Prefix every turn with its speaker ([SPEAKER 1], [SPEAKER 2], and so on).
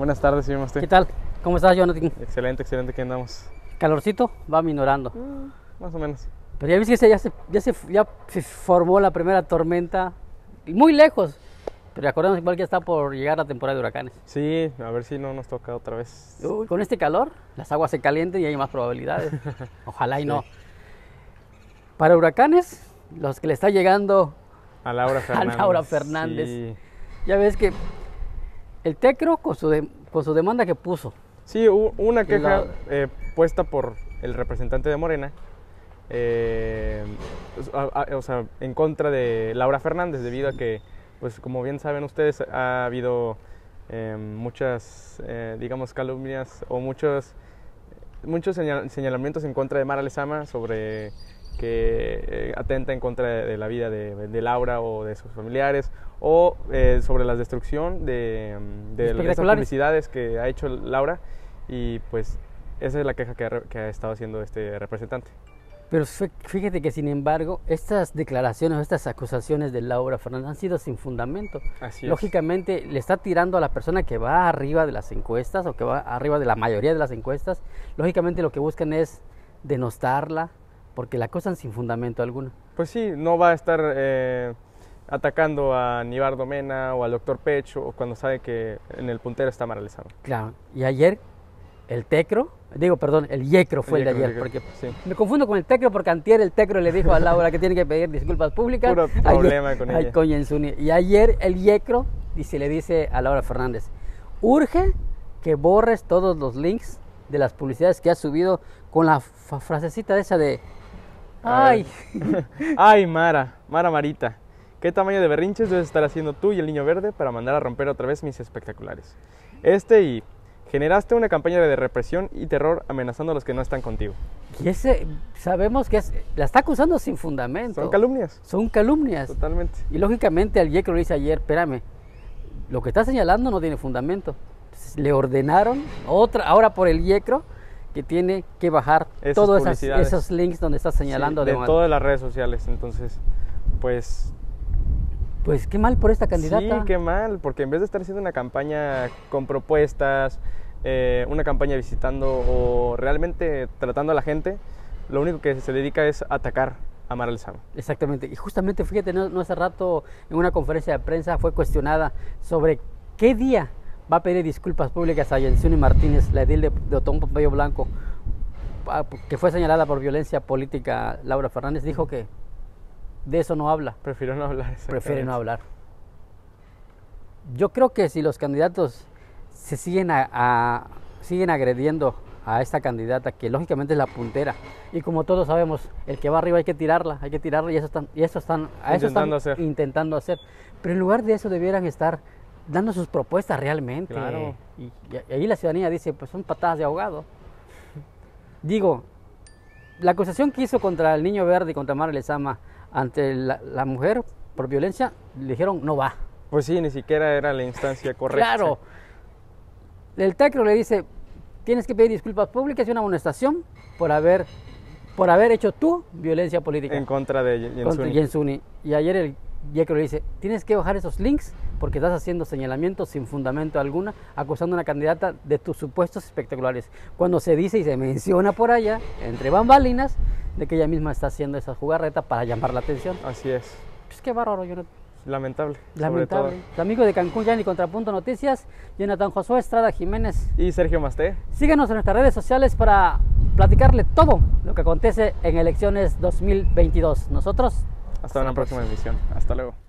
[SPEAKER 1] Buenas tardes, señor Masté.
[SPEAKER 2] ¿Qué tal? ¿Cómo estás, Jonathan?
[SPEAKER 1] Excelente, excelente, ¿qué andamos?
[SPEAKER 2] Calorcito va minorando.
[SPEAKER 1] Más o menos.
[SPEAKER 2] Pero ya viste que ya se formó la primera tormenta, muy lejos. Pero acordemos igual que está por llegar la temporada de huracanes.
[SPEAKER 1] Sí, a ver si no nos toca otra vez.
[SPEAKER 2] Uy, con este calor, las aguas se calienten y hay más probabilidades. Ojalá y
[SPEAKER 1] Sí.
[SPEAKER 2] no. Para huracanes, los que le está llegando
[SPEAKER 1] A Laura Fernández.
[SPEAKER 2] Laura Fernández.
[SPEAKER 1] Sí,
[SPEAKER 2] Ya ves que el TECRO con su demanda que puso.
[SPEAKER 1] sí, una
[SPEAKER 2] Y
[SPEAKER 1] queja
[SPEAKER 2] la-
[SPEAKER 1] puesta por el representante de Morena, o sea, en contra de Laura Fernández, debido a que, pues como bien saben ustedes, ha habido muchas, digamos, calumnias o muchos señalamientos en contra de Mara Lezama sobre que atenta en contra de la vida de Laura o de sus familiares, o sobre la destrucción de esas
[SPEAKER 2] Espectaculares.
[SPEAKER 1] publicidades que ha hecho Laura, y pues esa es la queja que ha estado haciendo este representante.
[SPEAKER 2] Pero fíjate que sin embargo, estas declaraciones, estas acusaciones de Laura Fernández han sido sin fundamento.
[SPEAKER 1] Así es.
[SPEAKER 2] Lógicamente le está tirando a la persona que va arriba de las encuestas o que va arriba de la mayoría de las encuestas. Lógicamente lo que buscan es denostarla porque la acusan sin fundamento alguno.
[SPEAKER 1] Pues sí, no va a estar atacando a Nibardo Mena o al doctor Pech, o cuando sabe que en el puntero está Mara Lezama.
[SPEAKER 2] Claro, y ayer el TECRO, el YECRO fue el de ayer, porque
[SPEAKER 1] sí.
[SPEAKER 2] me confundo con el TECRO porque antier el TECRO le dijo a Laura que tiene que pedir disculpas públicas.
[SPEAKER 1] Puro problema con ella.
[SPEAKER 2] Con Jensuni. Y ayer el YECRO le dice a Laura Fernández, urge que borres todos los links de las publicidades que has subido con la frasecita esa de ay,
[SPEAKER 1] Ay, Marita, ¿qué tamaño de berrinches debes estar haciendo tú y el niño verde para mandar a romper otra vez mis espectaculares? Y generaste una campaña de represión y terror amenazando a los que no están contigo.
[SPEAKER 2] y ese sabemos que la está acusando sin fundamento.
[SPEAKER 1] Son calumnias.
[SPEAKER 2] Son calumnias.
[SPEAKER 1] Totalmente.
[SPEAKER 2] Y lógicamente al YECRO le dice ayer, espérame, lo que está señalando no tiene fundamento. Entonces, le ordenaron ahora por el YECRO que tiene que bajar
[SPEAKER 1] Esas
[SPEAKER 2] todos
[SPEAKER 1] publicidades.
[SPEAKER 2] esos links donde está señalando
[SPEAKER 1] Sí, de todas las redes sociales. Entonces, pues
[SPEAKER 2] Pues qué mal por esta candidata.
[SPEAKER 1] sí, qué mal, porque en vez de estar haciendo una campaña con propuestas, una campaña visitando o realmente tratando a la gente, lo único que se dedica es atacar a Mara Lezama.
[SPEAKER 2] Exactamente. Y justamente, fíjate, no hace rato en una conferencia de prensa fue cuestionada sobre qué día va a pedir disculpas públicas a Jensuni Martínez, la edil de Otón Pompeyo Blanco, que fue señalada por violencia política. Laura Fernández dijo que de eso no habla.
[SPEAKER 1] Prefiero no hablar.
[SPEAKER 2] Prefiere no hablar. Yo creo que si los candidatos se siguen agrediendo a esta candidata, que lógicamente es la puntera, y como todos sabemos, el que va arriba hay que tirarla, y eso están intentando hacer. Pero en lugar de eso debieran estar dando sus propuestas realmente.
[SPEAKER 1] Claro.
[SPEAKER 2] Y ahí la ciudadanía dice, pues son patadas de ahogado. Digo, la acusación que hizo contra el niño verde y contra Mara Lezama ante la mujer por violencia, le dijeron no va.
[SPEAKER 1] Pues sí, ni siquiera era la instancia correcta.
[SPEAKER 2] Claro. El TECRO le dice, tienes que pedir disculpas públicas y una amonestación por haber hecho tú violencia política.
[SPEAKER 1] En contra de
[SPEAKER 2] Contra
[SPEAKER 1] Jensuni.
[SPEAKER 2] Jensuni. Y ayer el YECRO le dice, tienes que bajar esos links porque estás haciendo señalamientos sin fundamento alguna, acusando a una candidata de tus supuestos espectaculares. Cuando se dice y se menciona por allá, entre bambalinas, de que ella misma está haciendo esa jugarreta para llamar la atención.
[SPEAKER 1] Así es.
[SPEAKER 2] Pues qué bárbaro, Jonathan.
[SPEAKER 1] Lamentable.
[SPEAKER 2] Lamentable.
[SPEAKER 1] Sobre
[SPEAKER 2] El amigo de Cancún, ya ni Contrapunto Noticias, Jonathan Josué Estrada Jiménez.
[SPEAKER 1] todo. Y Sergio Masté.
[SPEAKER 2] Síguenos en nuestras redes sociales para platicarle todo lo que acontece en elecciones 2022. Nosotros
[SPEAKER 1] Hasta una próxima emisión. Hasta luego.